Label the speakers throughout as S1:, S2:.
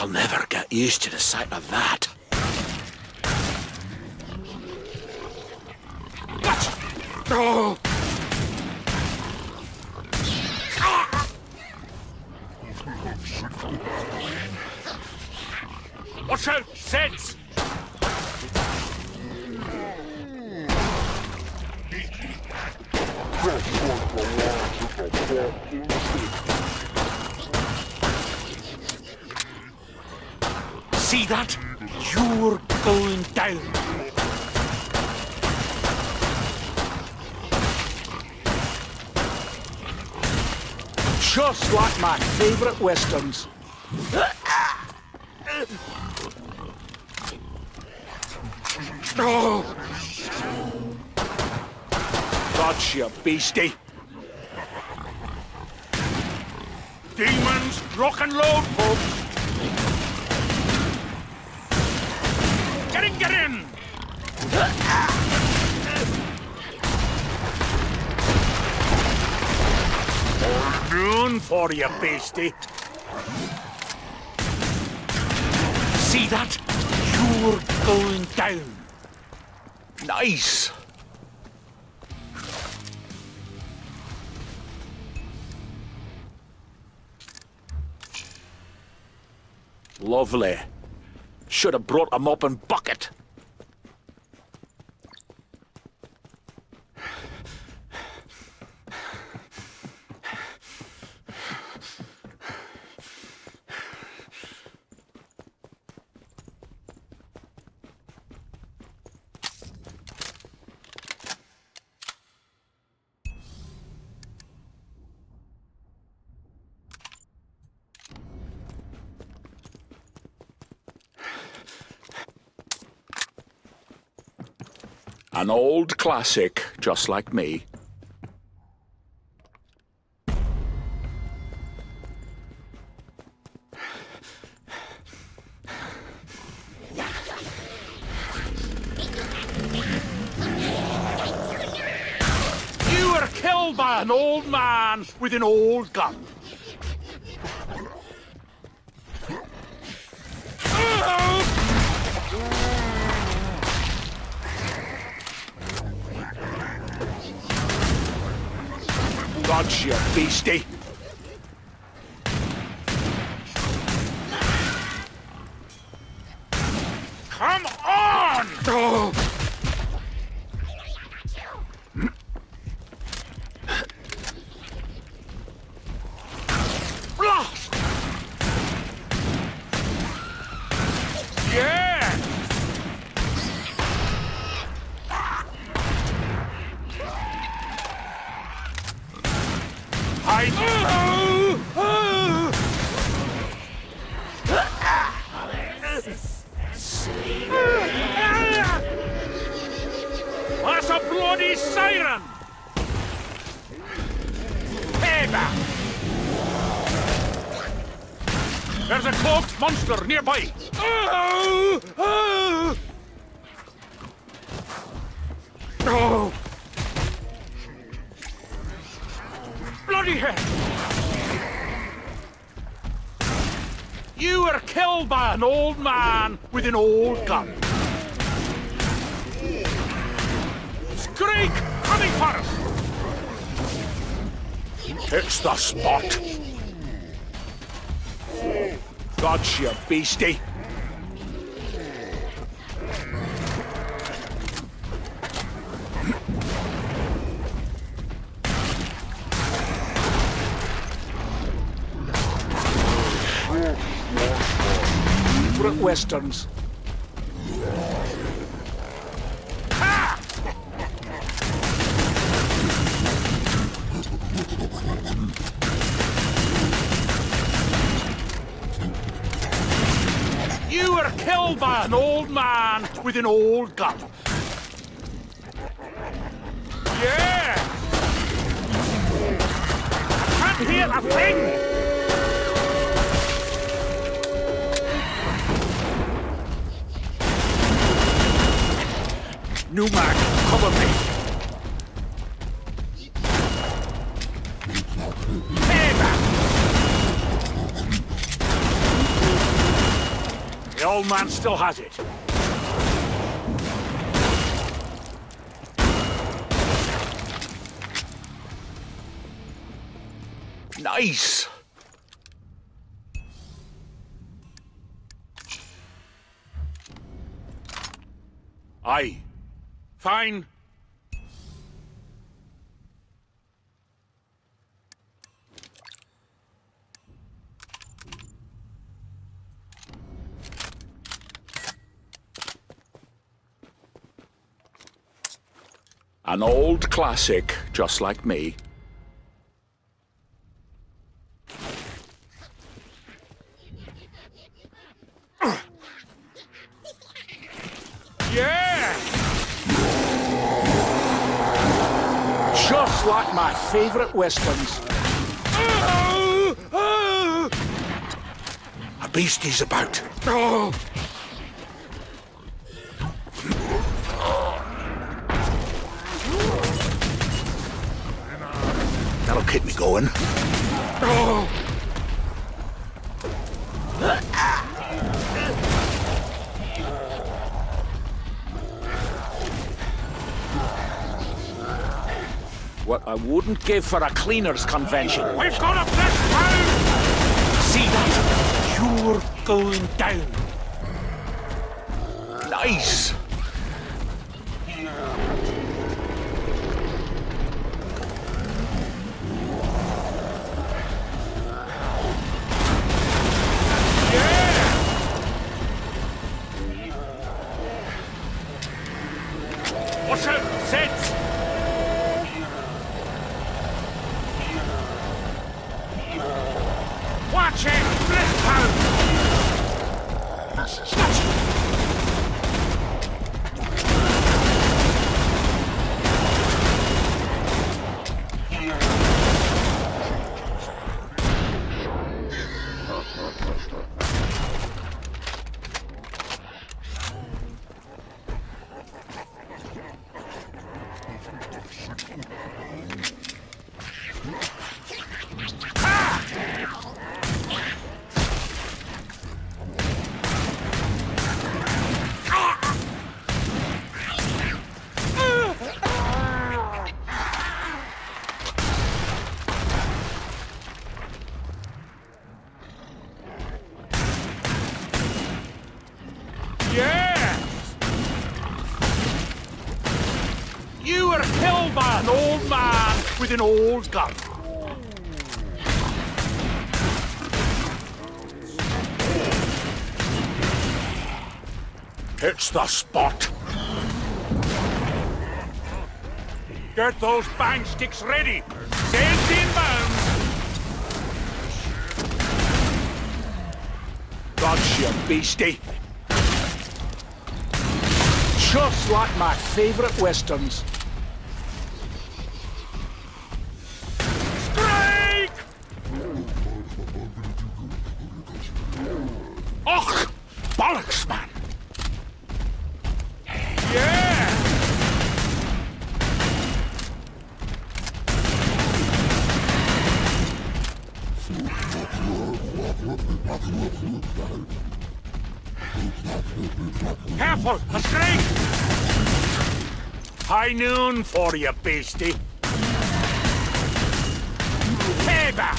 S1: I'll never get used to the sight of that. What? Oh! Watch out, Seds! See that? You're going down. Just like my favourite westerns. Oh! Gotcha, beastie. Demons, rock and load, folks. Get in, get in! Noon for you, beastie. See that? You're going down. Nice. Lovely. Should have brought a mop and bucket. An old classic, just like me. You were killed by an old man with an old gun. Gotcha, beastie. Come on! Oh. Blast! Yeah! That's a bloody siren! Payback! There's a cloaked monster nearby! Oh! Bloody hell! You were killed by an old man with an old gun. Screek! Coming for us! It's the spot. Gotcha, beastie. Favorite westerns. Ha! You were killed by an old man with an old gun. Yeah! I can't hear a thing! New Mac, cover me. Payback! old man still has it. Nice! Aye. Fine. An old classic, just like me. Yeah! Just like my favourite westerns. A beastie's about. That'll keep me going. What I wouldn't give for a cleaners convention. We've got a press down! See that? You're going down. Nice! Watch out! Sets! Watch it! Flip out! You were killed by an old man with an old gun. It's the spot. Get those bang sticks ready. Sails inbound. Gotcha, beastie. Just like my favourite westerns. Strike! Och! Bollocks, man! Yeah! Careful! A string! High noon for you, beastie. Payback!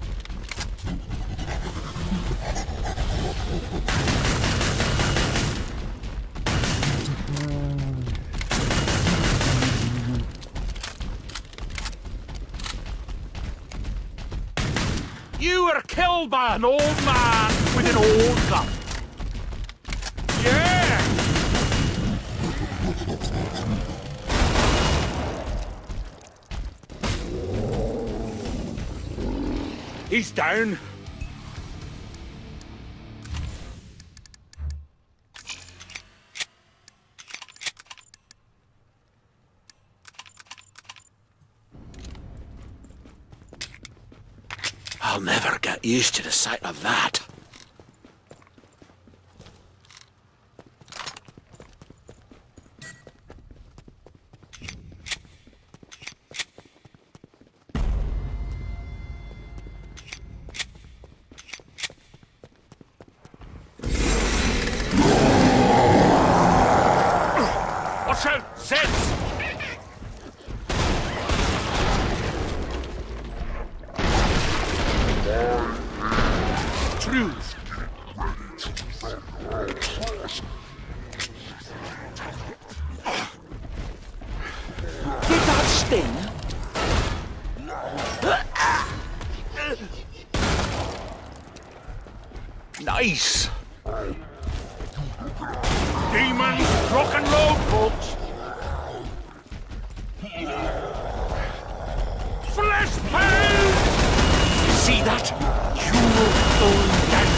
S1: You were killed by an old man with an old gun. Yeah! He's down. I'll never get used to the sight of that. through. Did that sting? Nice. Demons, rock and roll, folks. Flesh pound! See that? You're going down.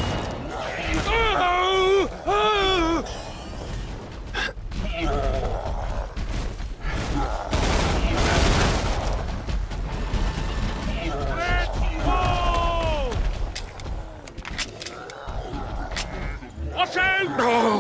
S1: Oh! Oh! Let's go! Watch out! Oh!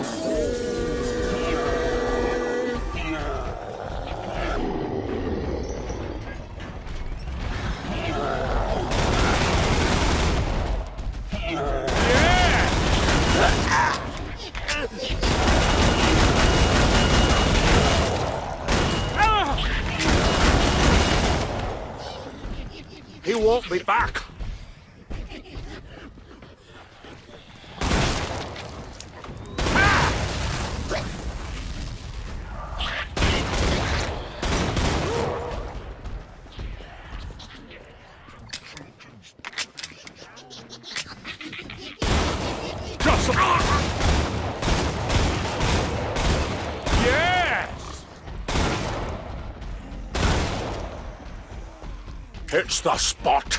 S1: He won't be back. Yes! It's the spot.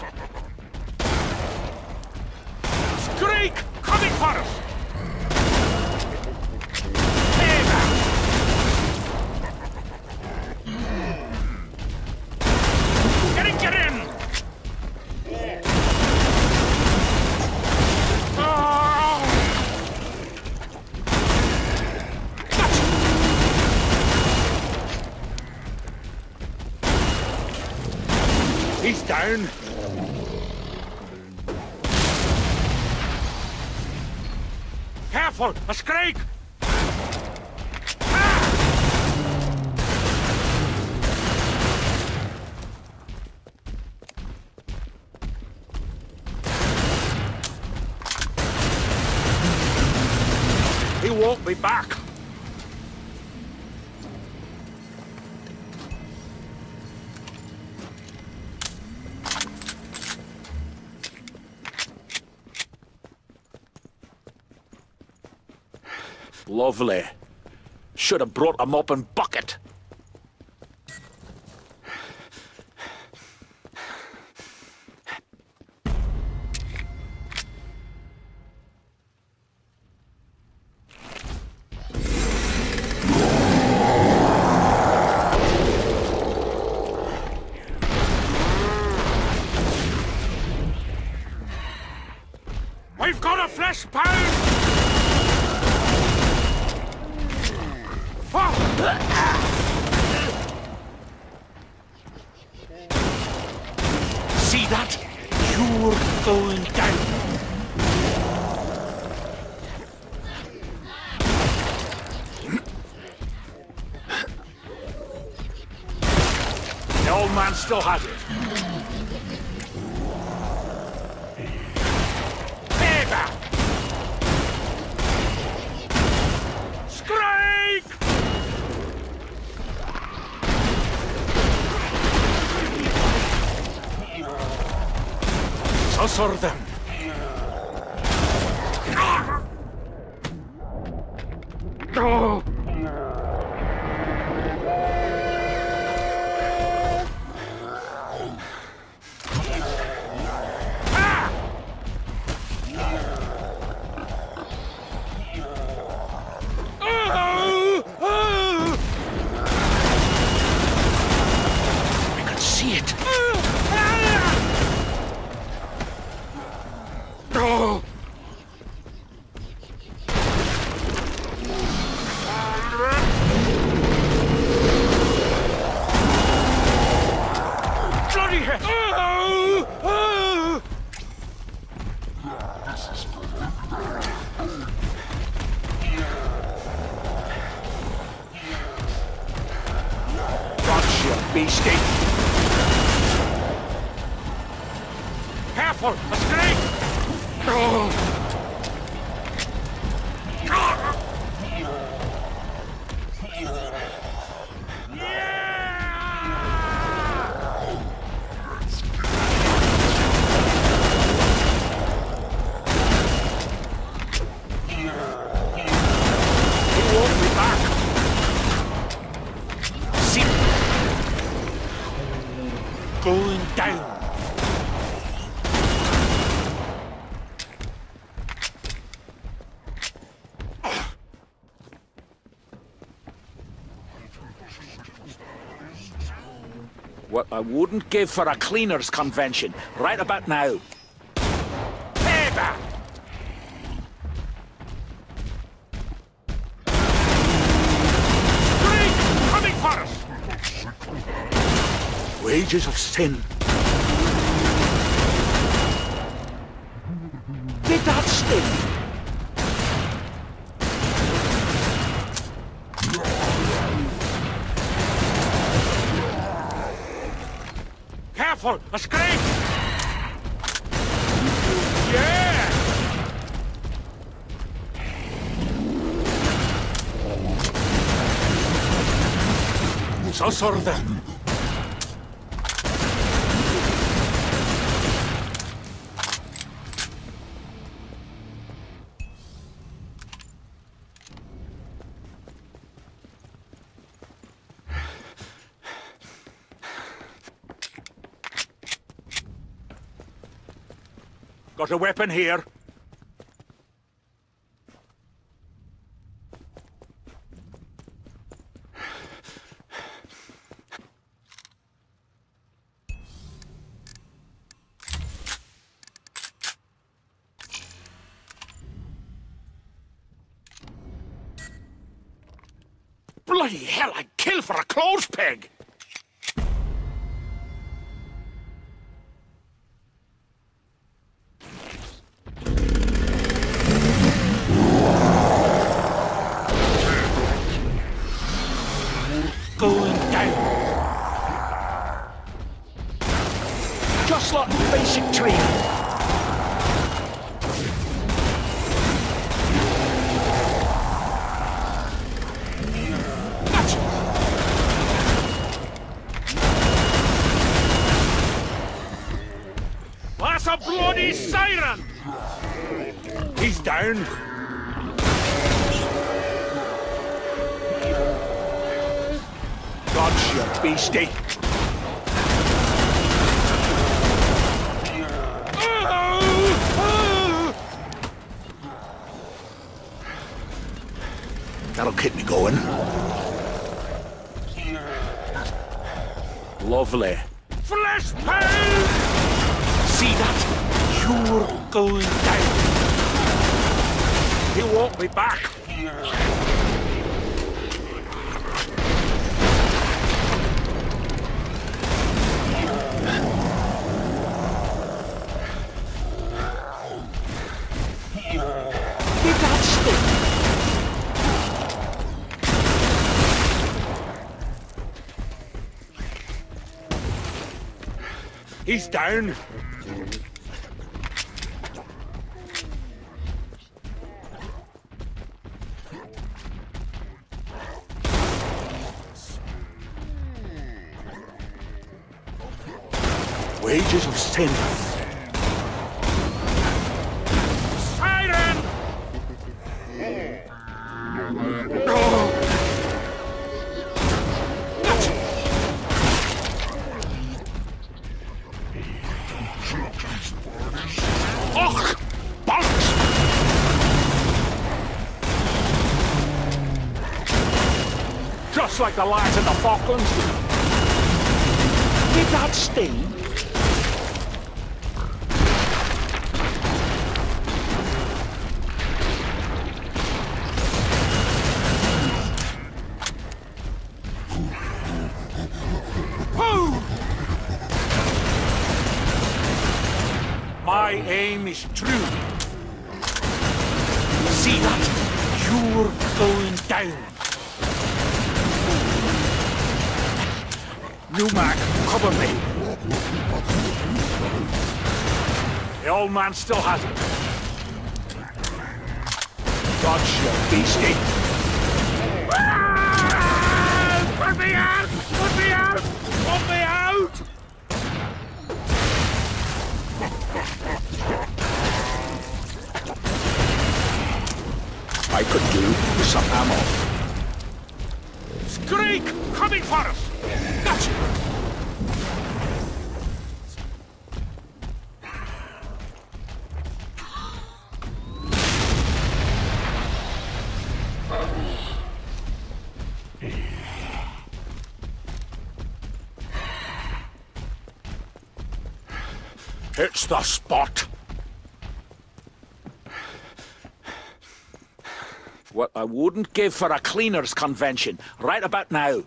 S1: Screak! Coming for us! Hey now! Get in! He's down. Careful! A scrake! He won't be back. Lovely. Should have brought a mop and bucket. We've got a flesh pound! See that? You're going down. The old man still has it. Payback! Scrake! Sussor them. Oh. I can see it. Oh. Bloody hell! Oh. Oh. Gotcha, beastie! Careful! A snake! Going down. What I wouldn't give for a cleaners convention right about now. Payback! Spring coming for us! Wages of sin. Did that sting? Careful! A scrape! Yeah! So sort of them. Got a weapon here. Bloody hell, I'd kill for a clothes peg! Going down. Just like basic training. Gotcha. That's a bloody siren! He's down. Dodge, you beastie! That'll keep me going. Lovely. Flesh pound! See that? You're going down. He won't be back. He's down. Wages of sin. Siren! Oh. Och! Bollocks! Just like the lads in the Falklands. Did that sting? My aim is true. See that? You're going down. New Mac, cover me. The old man still has it. Gotcha, beastie!
S2: Put me out! Put me out! Put me out!
S1: I could do with some ammo.
S2: Screek! Coming for us!
S1: Gotcha! It's the spot. What I wouldn't give for a cleaners convention, right about now.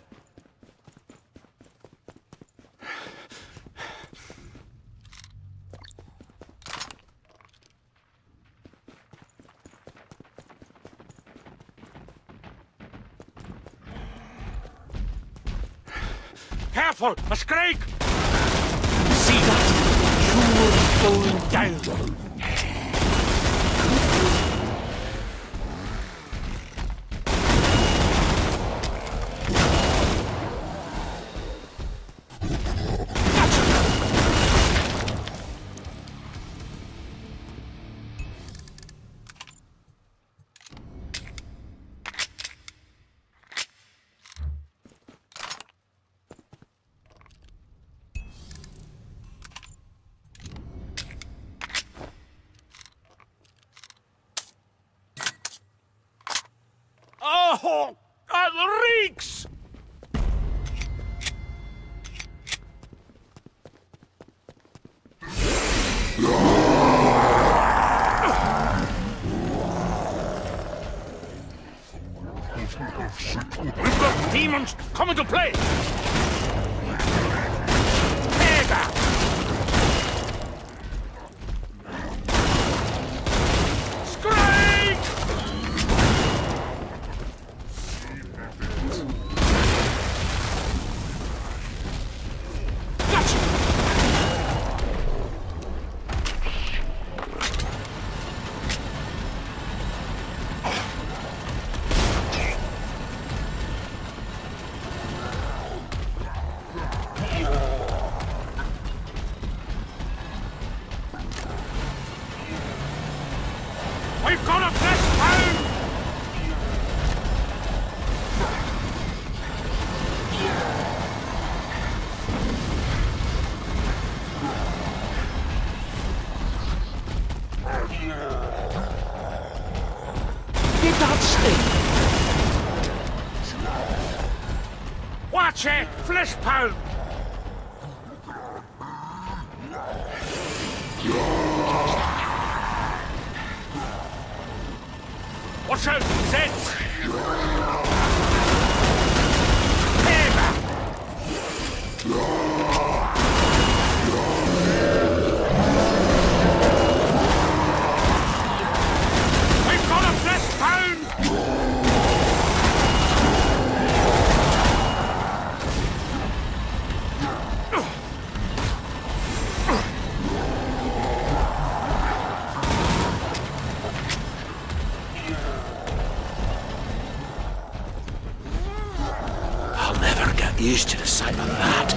S2: Careful! A Screek!
S1: See that? You're going down.
S2: Oh! It reeks! We've got demons coming to play! Pega! Screek! We've got a flesh pound!
S1: Did that sting?
S2: Watch it! Flesh pound! Watch out, Zeds! Pega! We've got a flesh pound!
S1: I'll never get used to the sight of that.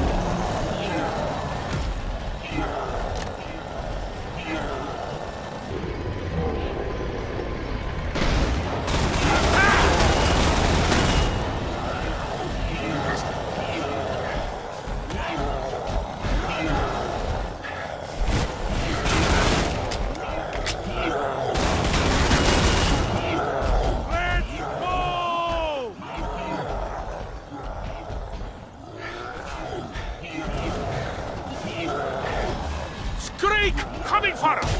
S2: Screek! Coming for us!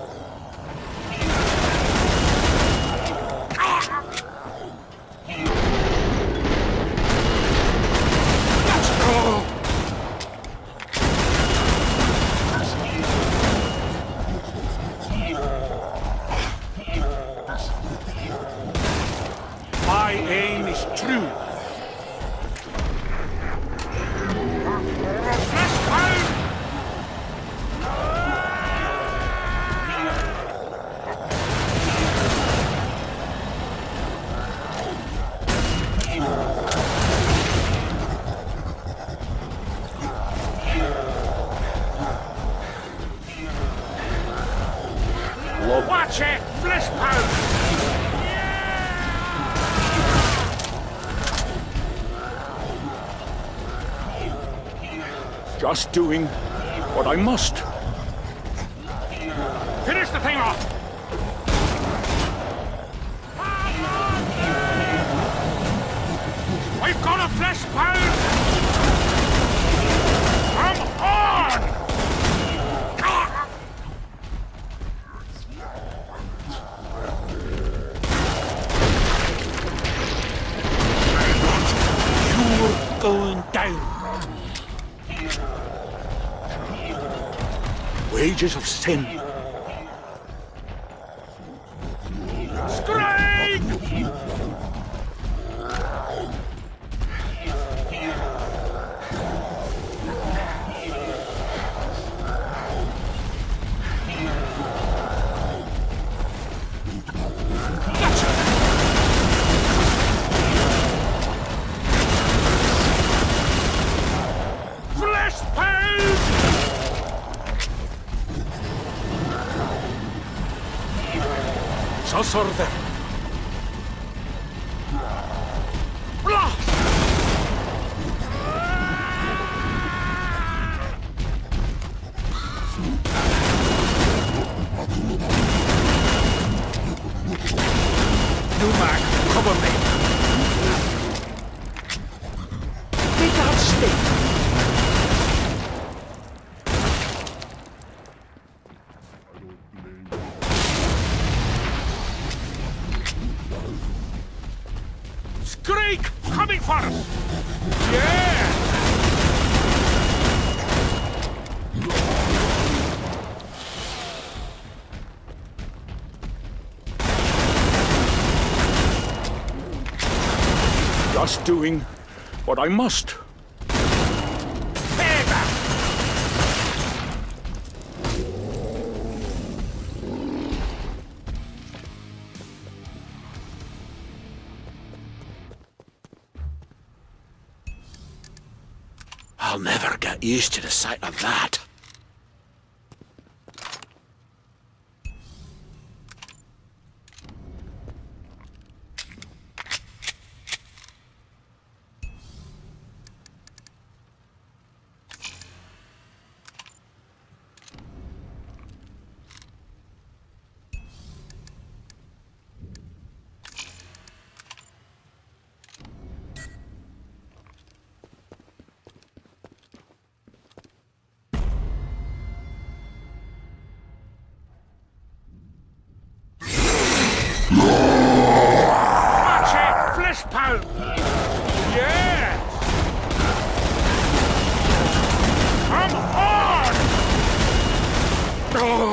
S2: My aim is true. Flesh pound!
S1: love.
S2: Watch it! Flesh pound!
S1: Just doing what I must.
S2: Finish the thing off! We've got a flesh pound! Come on!
S1: You're going down. Wages of sin.
S2: Strike! Flesh pound!
S1: Sosorde.
S2: Blast!
S1: Numac, cover me. Did that stick?
S2: Screak! Coming for us! Yeah!
S1: Just doing what I must.
S2: Pega!
S1: I'll never get used to the sight of that.
S2: Watch it! Flesh pound! Yeah! Come on!
S1: Oh.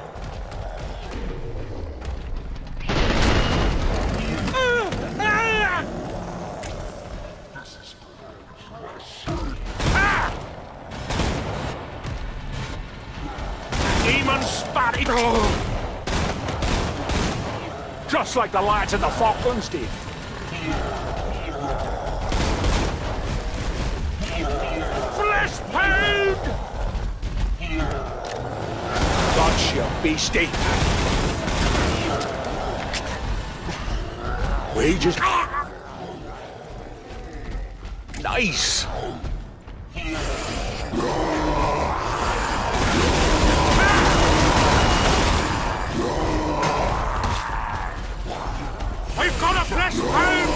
S2: Demon spotted!
S1: Oh. Just like the lads in the Falklands did.
S2: Flesh pound!
S1: Gotcha, beastie. Wages. Nice.
S2: We've got a flesh pound!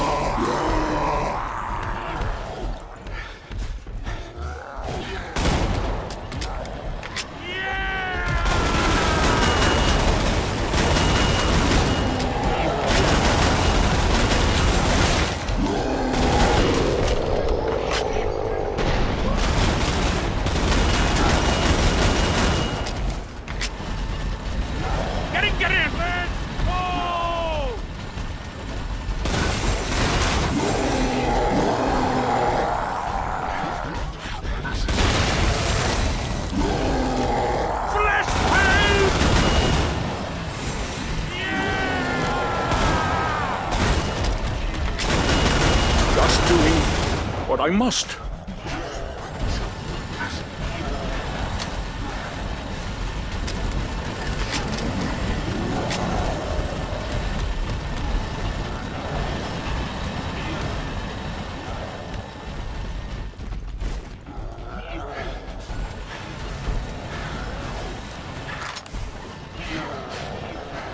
S2: Get in, man! Oh! Flesh pound!
S1: Just doing what I must.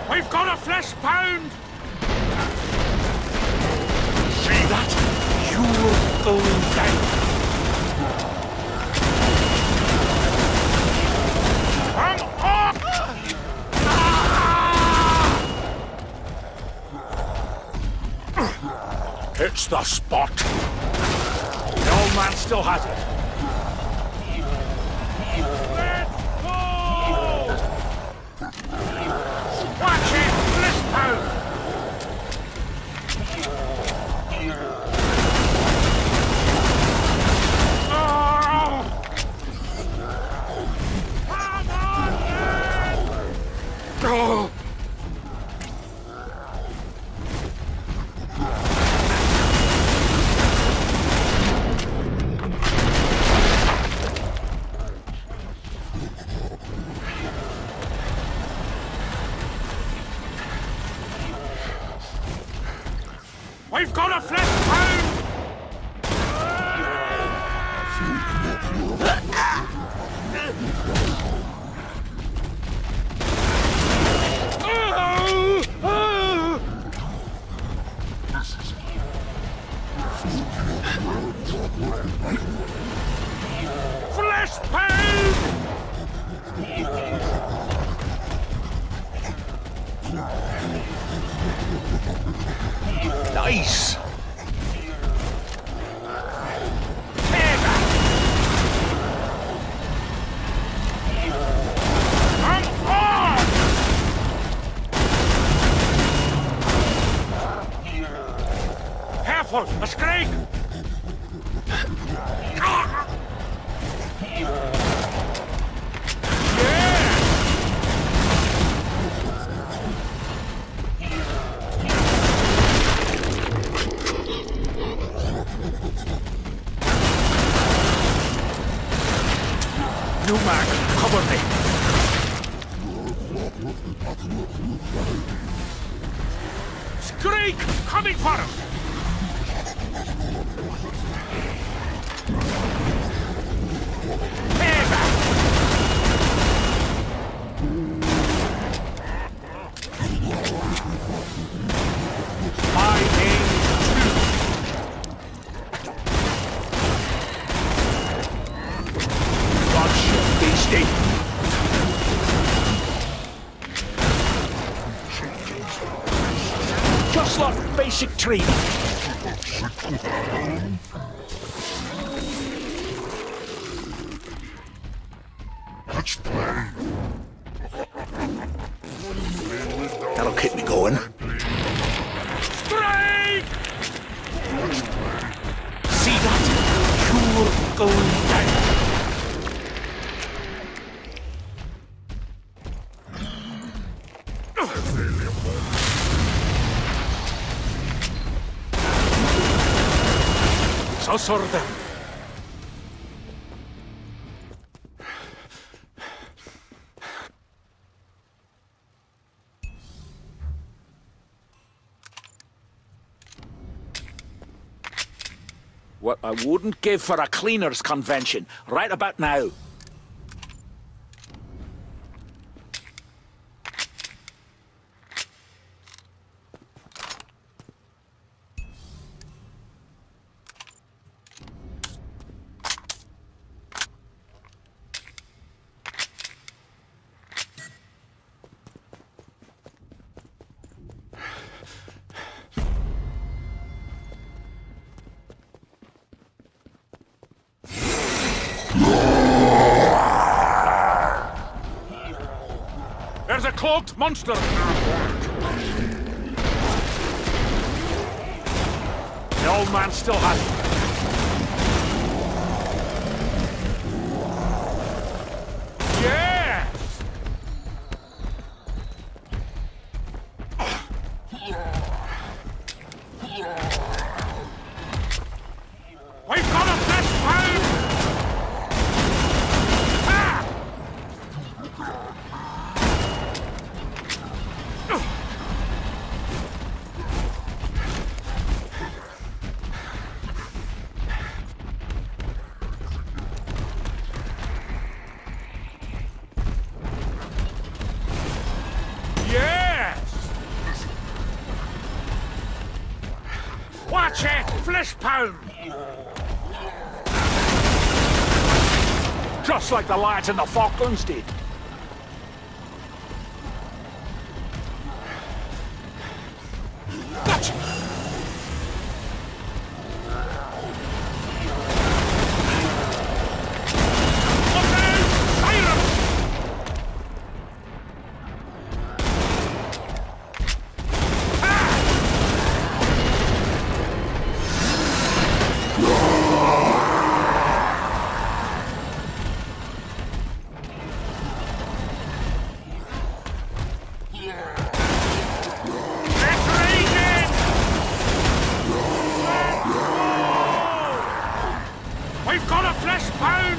S2: We've got a flesh pound!
S1: See that? You're going down.
S2: Hang on!
S1: It's the spot.
S2: The old man still has it. Let's go! Watch it! Flesh pound! Oh! We've got a flesh pound! Flesh pound!
S1: Nice.
S2: Careful! A scrake!
S1: You, Mac, cover me.
S2: Screak! Coming for him!
S1: My aim Watch your beastie. Just like basic training.
S3: Let's play.
S1: That'll keep me going.
S2: Strike!
S1: See that? You're going down.
S2: So sort them.
S1: What I wouldn't give for a cleaners convention, right about now.
S2: There's a cloaked monster! The old man still has it. Yes! We've got a flesh pound! Flesh pound!
S1: Just like the lads in the Falklands did. Gotcha!
S2: We've got a flesh pound!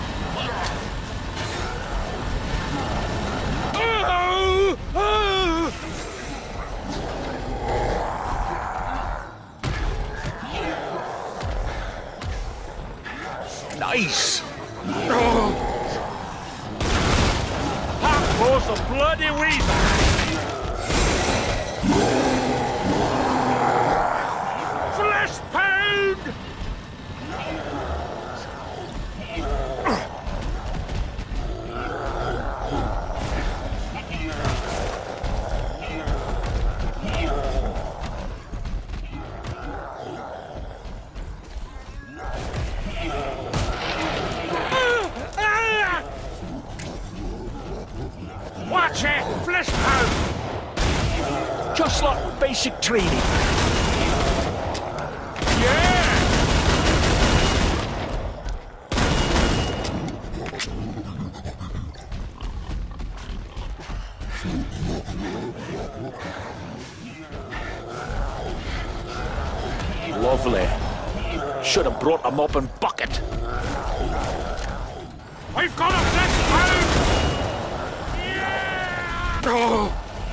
S2: Oh! Oh!
S1: Nice!
S2: Oh! That was a bloody weasel! Flesh pound! Watch it! Flesh pound!
S1: Just like basic training.
S2: Yeah!
S1: Lovely. Should have brought them up in bucket.
S2: We've got a flesh pound! Yeah! Oh!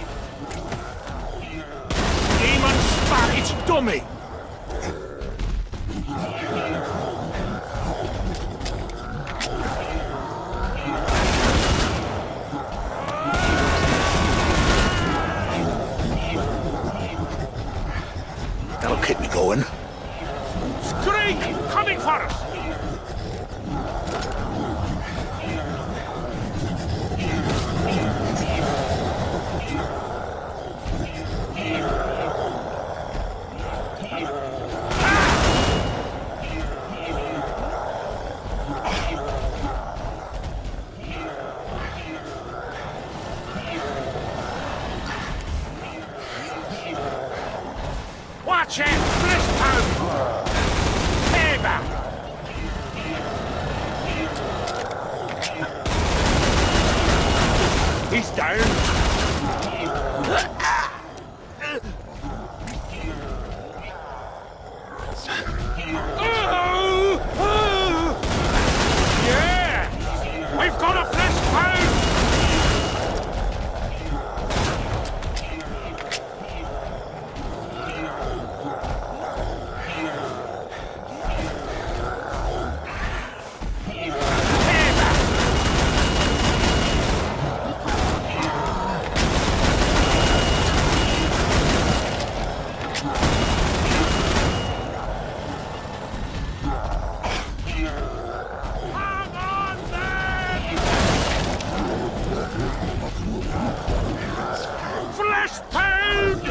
S1: Demon spat, it's dummy! That'll keep me going.
S2: Screek! Coming for us! Watch it! Flesh pound! Payback! He's down! Yeah! We've got a flesh pound! Flesh pound!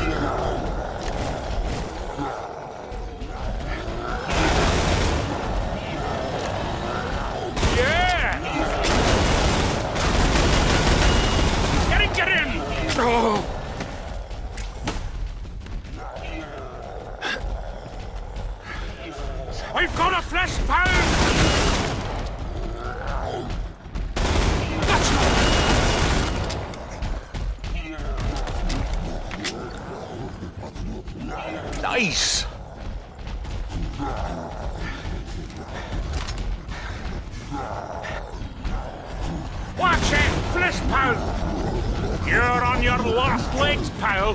S2: Yeah! Get in! Oh! We've got a flesh pound!
S1: Nice!
S2: Watch it! Flesh pound! You're on your last legs, pal!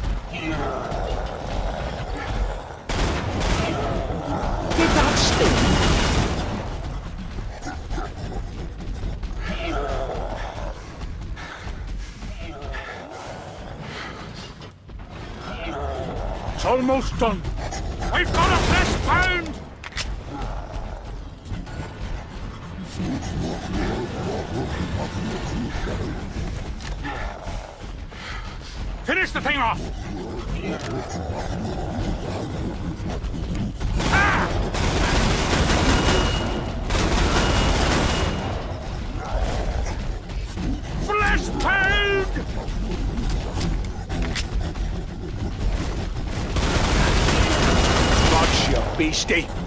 S1: Did that sting?
S2: It's almost done. We've got a flesh pound! Finish the thing off! Ah! Flesh pound!
S1: Gotcha, beastie.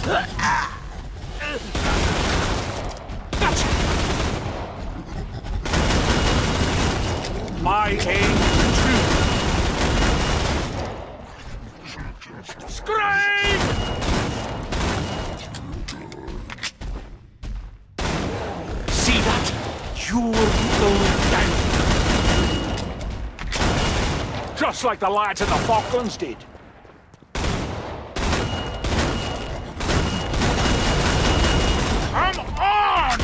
S1: Gotcha! My aim is true. Scream! See that? You're going down. Just like the lads in the Falklands did.
S2: Come on!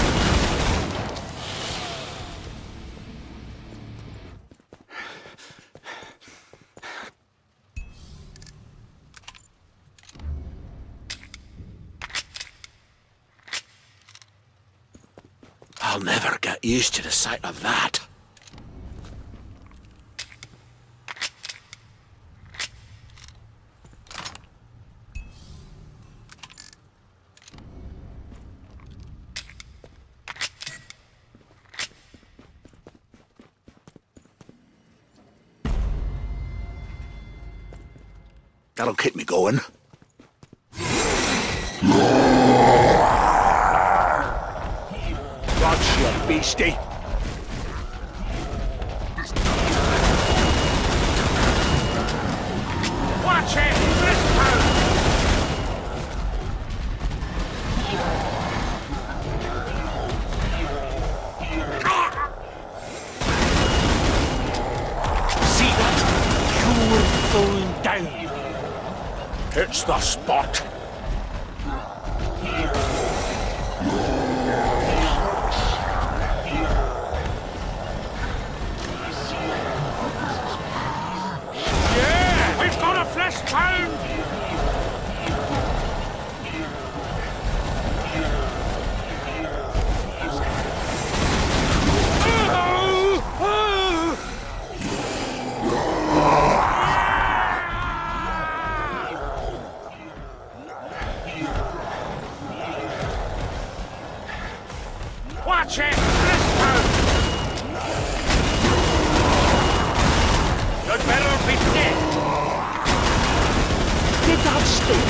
S1: I'll never get used to the sight of that. That'll keep me going. Gotcha, beastie.
S2: Watch it! This time!
S1: See that? You're going down. It's the spot.
S2: Yeah! We've got a flesh pound! Watch it! Flesh pound! You'd better be dead!
S1: Did that stick?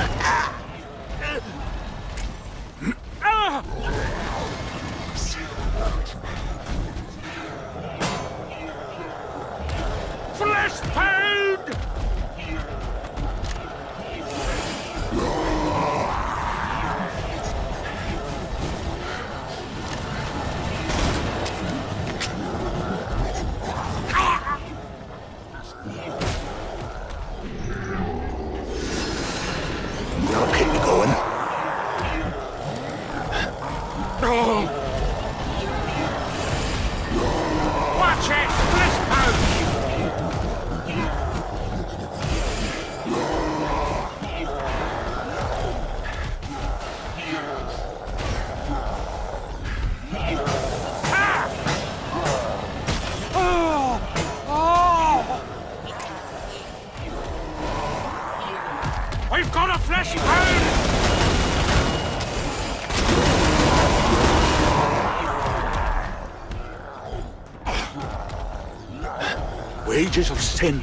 S2: Flesh pound!
S1: That'll keep me going.
S2: Watch it! Flesh pound! We've got a flesh pound!
S1: Wages of sin.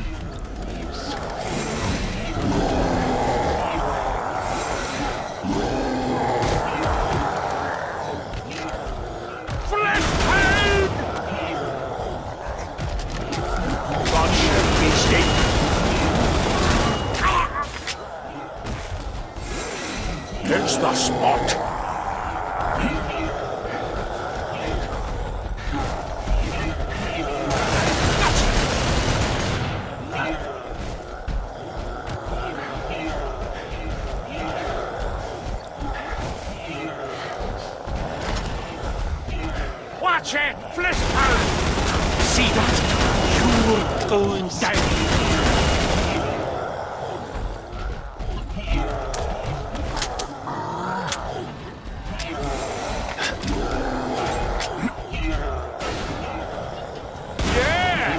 S2: Flesh pound!
S1: Gotcha, beastie. It's the spot.
S2: Watch it! Flesh pound!
S1: See that? You're going down.
S2: Yeah!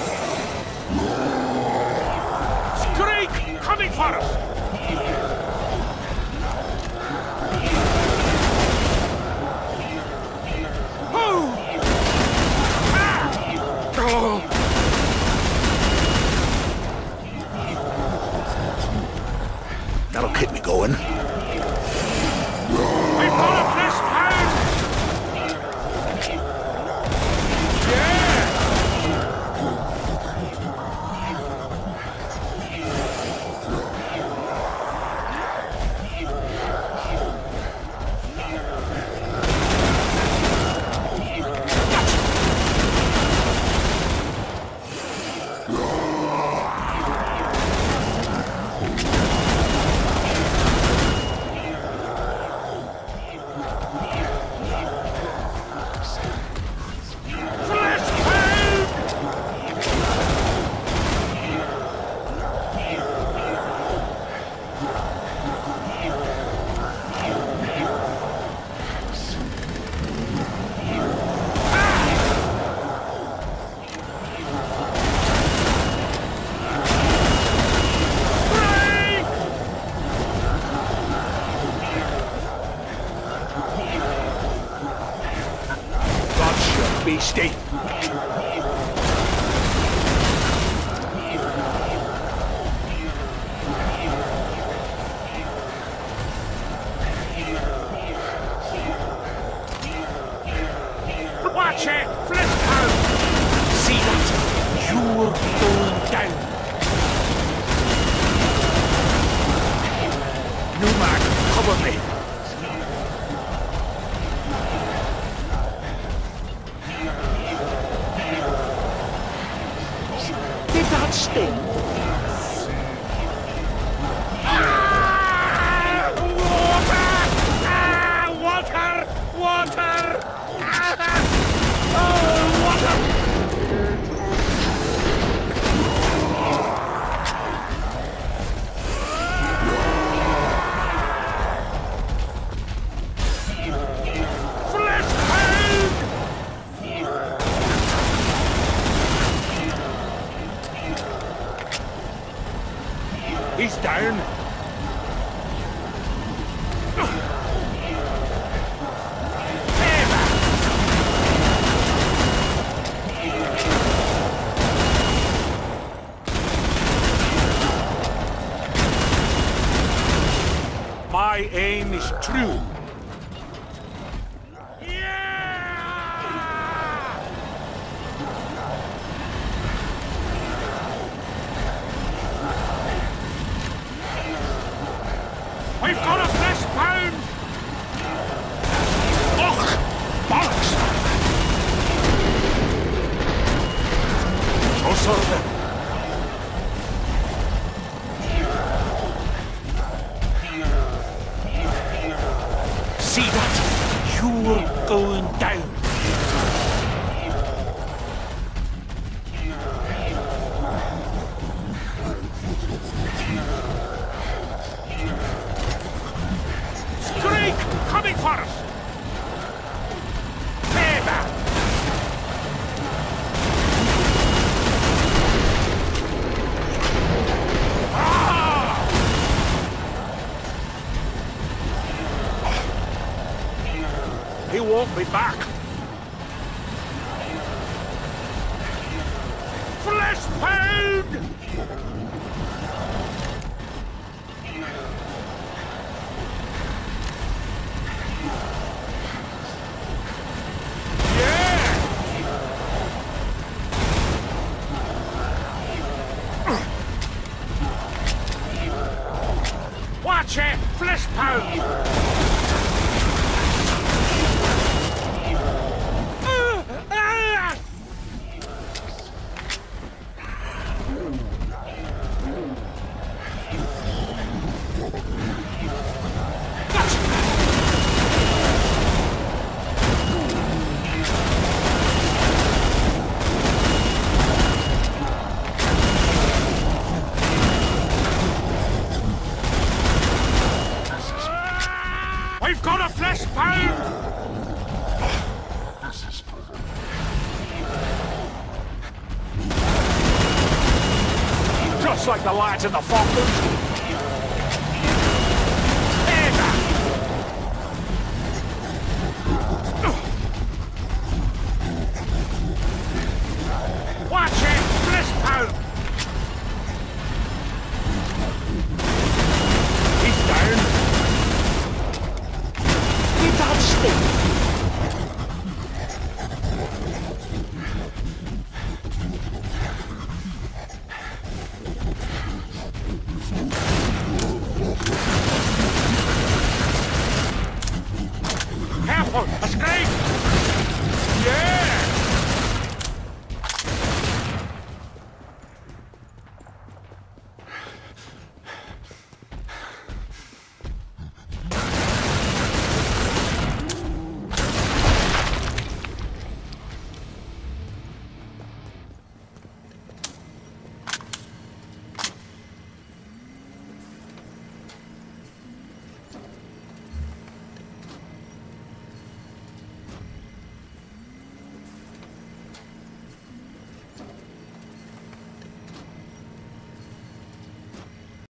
S2: Screek coming for us!
S1: That'll keep me going. Did that sting?
S2: Water! Water! Oh, water! He's down. My aim is true. We've got a flesh pound! Och! Bollocks! So sorry. See that? You're going down. Coming for us! Favor! Ah! He won't be back. Flesh pound! Watch it! Flesh pound! We've got a flesh pound! Just like the lads in the Falklands,